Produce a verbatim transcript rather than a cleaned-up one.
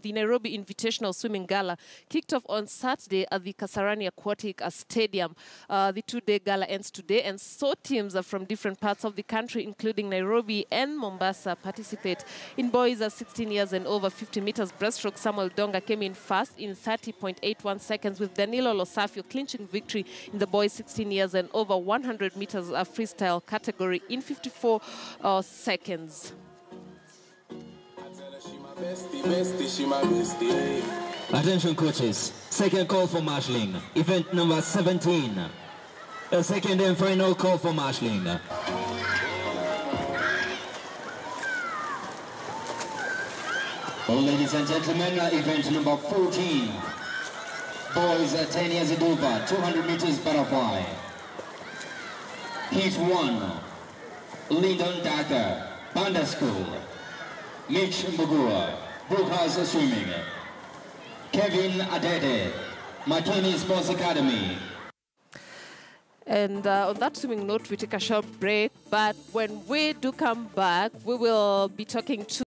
the Nairobi Invitation Swimming Gala kicked off on Saturday at the Kasarani Aquatic Stadium. Uh, the two-day gala ends today, and so teams are from different parts of the country, including Nairobi and Mombasa, participate. In boys are sixteen years and over fifty meters breaststroke, Samuel Donga came in first in thirty point eight one seconds, with Danilo Losafio clinching victory in the boys sixteen years and over one hundred meters uh, freestyle category in fifty-four uh, seconds. Attention coaches, second call for marshalling, event number seventeen. A second and final call for marshalling. Well, ladies and gentlemen, event number fourteen. Boys uh, ten years and over, two hundred meters butterfly. Heat one, Lyndon Daka, Banda School. Mitch Mugua, Brookhouse Swimming. Kevin Adede, Makini Sports Academy. And uh, on that swimming note, we take a short break. But when we do come back, we will be talking to